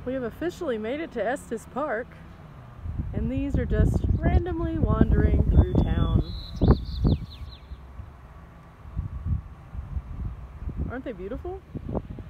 We have officially made it to Estes Park, and these are just randomly wandering through town. Aren't they beautiful?